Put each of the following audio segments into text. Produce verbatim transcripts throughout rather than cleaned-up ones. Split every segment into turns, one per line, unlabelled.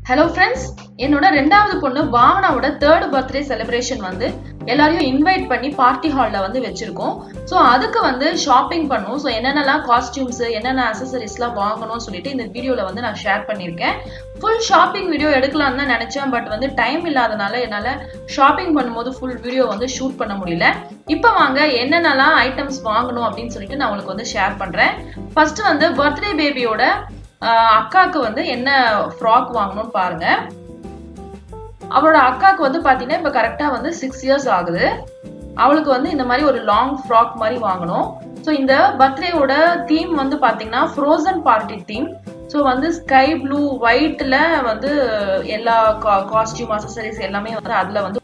Hello friends, என்னோட இரண்டாவது பொண்ணு வாவனாவோட third birthday celebration வந்து எல்லாரையும் இன்வைட் பண்ணி பார்ட்டி ஹால்ல வந்து வெச்சிருக்கோம். சோ அதுக்கு வந்து ஷாப்பிங் பண்ணனும். சோ என்னென்னலாம் காஸ்டியூம்ஸ், என்னென்ன அக்சஸரீஸ்லாம் வாங்கணும்னு சொல்லிட்டு இந்த வீடியோல வந்து நான் ஷேர் பண்ணிருக்கேன். ஃபுல் ஷாப்பிங் வீடியோ எடுக்கலாம்னு தான் நினைச்சேன். பட் வந்து டைம் இல்லாதனால என்னால ஷாப்பிங் பண்ணும்போது ஃபுல் வீடியோ வந்து ஷூட் பண்ண முடியல. இப்போ வாங்க என்னென்னலாம் ஐட்டம்ஸ் வாங்கணும் அப்படினு சொல்லிட்டு நான் உங்களுக்கு வந்து ஷேர் பண்றேன். ஃபர்ஸ்ட் வந்து பர்த்டே பேபியோட அக்காக்கு வந்து என்ன ஃப்ராக் வாங்கணும்னு பாருங்க. அவளோட அக்காக்கு வந்து பாத்தீங்கன்னா இப்ப கரெக்டா வந்து சிக்ஸ் இயர்ஸ் ஆகுது. அவளுக்கு வந்து இந்த மாதிரி ஒரு லாங் ஃப்ராக் மாதிரி வாங்கணும். ஸோ இந்த பர்த்டேவோட தீம் வந்து பாத்தீங்கன்னா ஃப்ரோசன் பார்ட்டி தீம். ஸோ வந்து ஸ்கை ப்ளூ ஒயிட்ல வந்து எல்லா காஸ்டியூம் அக்சஸரீஸ் எல்லாமே வந்து அதுல வந்து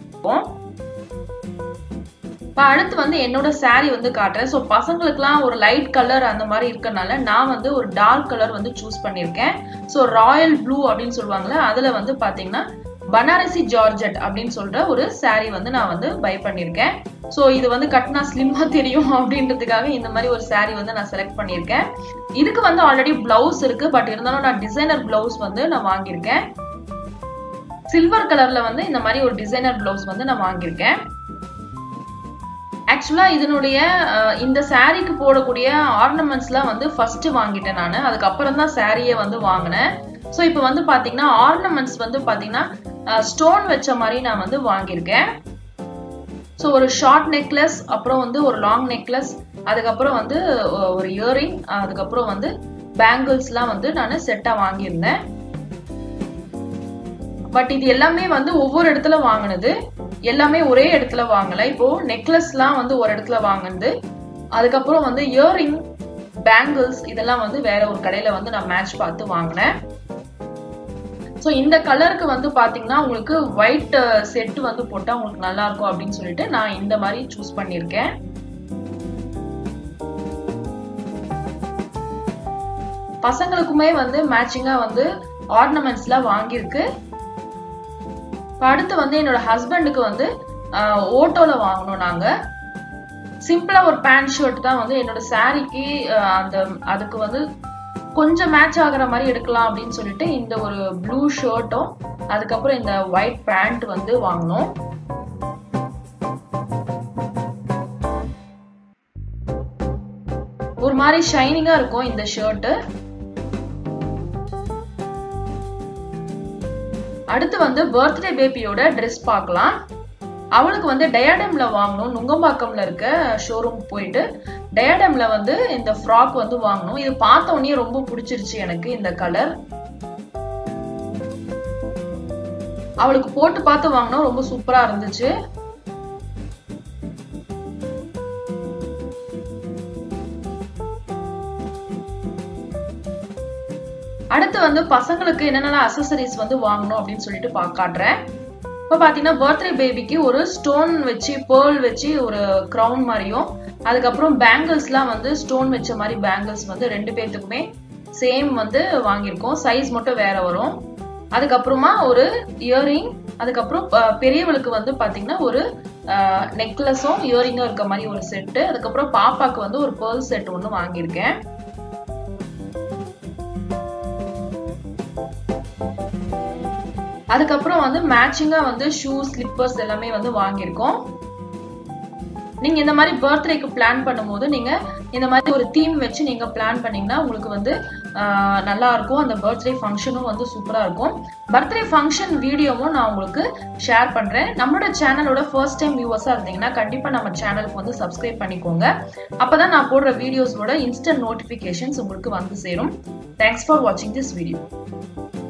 அடுத்து வந்து என்னோட சாரி வந்து காட்டுறேன். ஸோ பசங்களுக்குலாம் ஒரு லைட் கலர் அந்த மாதிரி இருக்கனால நான் வந்து ஒரு டார்க் கலர் வந்து சூஸ் பண்ணியிருக்கேன். ஸோ ராயல் ப்ளூ அப்படின்னு சொல்லுவாங்கல்ல, அதுல வந்து பாத்தீங்கன்னா பனாரசி ஜார்ஜெட் அப்படின்னு சொல்ற ஒரு சாரி வந்து நான் வந்து பை பண்ணியிருக்கேன். ஸோ இது வந்து கட்டினா ஸ்லிம்மா தெரியும் அப்படின்றதுக்காக இந்த மாதிரி ஒரு சாரி வந்து நான் செலக்ட் பண்ணியிருக்கேன். இதுக்கு வந்து ஆல்ரெடி பிளவுஸ் இருக்கு, பட் இருந்தாலும் நான் டிசைனர் பிளவுஸ் வந்து நான் வாங்கியிருக்கேன். சில்வர் கலர்ல வந்து இந்த மாதிரி ஒரு டிசைனர் பிளவுஸ் வந்து நான் வாங்கியிருக்கேன். ஆக்சுவலா இதனுடைய இந்த சாரிக்கு போடக்கூடிய ஆர்னமெண்ட்ஸ்லாம் வந்து ஃபர்ஸ்ட் வாங்கிட்டேன் நான். அதுக்கப்புறம் தான் சாரியை வந்து வாங்கினேன். ஸோ இப்போ வந்து பாத்தீங்கன்னா ஆர்னமெண்ட்ஸ் வந்து பாத்தீங்கன்னா ஸ்டோன் வச்ச மாதிரி நான் வந்து வாங்கியிருக்கேன். ஸோ ஒரு ஷார்ட் நெக்லஸ், அப்புறம் வந்து ஒரு லாங் நெக்லஸ், அதுக்கப்புறம் வந்து ஒரு இயரிங், அதுக்கப்புறம் வந்து பேங்கிள்ஸ்லாம் வந்து நான் செட்டா வாங்கியிருந்தேன். பட் இது எல்லாமே வந்து ஒவ்வொரு இடத்துல வாங்கினது, எல்லாமே ஒரே இடத்துல வாங்கல. இப்போ நெக்லஸ்லாம் வந்து ஒரு இடத்துல வாங்கினது, அதுக்கப்புறம் வந்து இயரிங், பேங்கிள்ஸ் இதெல்லாம் வந்து வேற ஒரு கடையில வந்து நான் மேட்ச் பார்த்து வாங்கினேன். ஸோ இந்த கலருக்கு வந்து பாத்தீங்கன்னா உங்களுக்கு ஒயிட் செட் வந்து போட்டா உங்களுக்கு நல்லா இருக்கும் அப்படின்னு சொல்லிட்டு நான் இந்த மாதிரி சூஸ் பண்ணியிருக்கேன். பசங்களுக்குமே வந்து மேட்சிங்கா வந்து ஆர்னமெண்ட்ஸ்லாம் வாங்கியிருக்கு. அடுத்து வந்து என்னோட ஹஸ்பண்டுக்கு வந்து ஓட்டோல வாங்கணும். நாங்க சிம்பிளா ஒரு பேண்ட் ஷர்ட் தான் வந்து என்னோட சாரிக்கு அந்த அதுக்கு வந்து கொஞ்சம் மேட்ச் ஆகுற மாதிரி எடுக்கலாம் அப்படின்னு சொல்லிட்டு இந்த ஒரு ப்ளூ ஷர்ட்டும் அதுக்கப்புறம் இந்த ஒயிட் பேண்ட் வந்து வாங்கணும். ஒரு மாதிரி ஷைனிங்கா இருக்கும் இந்த ஷர்ட். அடுத்து வந்து பர்த்டே பேபியோட ட்ரெஸ் பார்க்கலாம். அவளுக்கு வந்து டயாடம்ல வாங்கணும். நுங்கம்பாக்கம்ல இருக்க ஷோரூம் போயிட்டு டயாடம்ல வந்து இந்த ஃப்ராக் வந்து வாங்கணும். இது பார்த்த உடனே ரொம்ப பிடிச்சிருச்சு எனக்கு இந்த கலர். அவளுக்கு போட்டு பார்த்து வாங்கணும், ரொம்ப சூப்பரா இருந்துச்சு. அடுத்து வந்து பசங்களுக்கு என்னென்ன அக்சஸரீஸ் வந்து வாங்கணும் அப்படின்னு சொல்லிட்டு காட்டுறேன். இப்போ பாத்தீங்கன்னா பர்த்டே பேபிக்கு ஒரு ஸ்டோன் வச்சு பேர்ல் வச்சு ஒரு கிரவுன் மாதிரியும், அதுக்கப்புறம் பேங்கிள்ஸ்லாம் வந்து ஸ்டோன் வச்ச மாதிரி பேங்கிள்ஸ் வந்து ரெண்டு பேர்த்துக்குமே சேம் வந்து வாங்கியிருக்கோம். சைஸ் மட்டும் வேற வரும். அதுக்கப்புறமா ஒரு இயரிங், அதுக்கப்புறம் பெரியவளுக்கு வந்து பாத்தீங்கன்னா ஒரு நெக்லஸும் இயரிங்கும் இருக்க மாதிரி ஒரு செட்டு, அதுக்கப்புறம் பாப்பாக்கு வந்து ஒரு பேர்ல் செட் ஒன்று வாங்கியிருக்கேன். அதுக்கப்புறம் வந்து மேட்சிங்கா வந்து ஷூ, ஸ்லிப்பர்ஸ் எல்லாமே வந்து வாங்கியிருக்கோம். நீங்க இந்த மாதிரி பர்த்டேக்கு பிளான் பண்ணும்போது நீங்க இந்த மாதிரி ஒரு தீம் வச்சு நீங்க பிளான் பண்ணீங்கன்னா உங்களுக்கு வந்து நல்லா இருக்கும். அந்த பர்த்டே ஃபங்க்ஷனும் வந்து சூப்பரா இருக்கும். பர்த்டே ஃபங்க்ஷன் வீடியோவும் நான் உங்களுக்கு ஷேர் பண்றேன். நம்மளோட சேனலோட ஃபர்ஸ்ட் டைம் வியூவர்ஸா இருந்தீங்கன்னா கண்டிப்பா நம்ம சேனலுக்கு வந்து சப்ஸ்கிரைப் பண்ணிக்கோங்க. அப்பதான் நான் போடுற வீடியோஸோட இன்ஸ்டன்ட் நோட்டிபிகேஷன்ஸ் உங்களுக்கு வந்து சேரும். தேங்க்ஸ் ஃபார் வாட்சிங் திஸ் வீடியோ.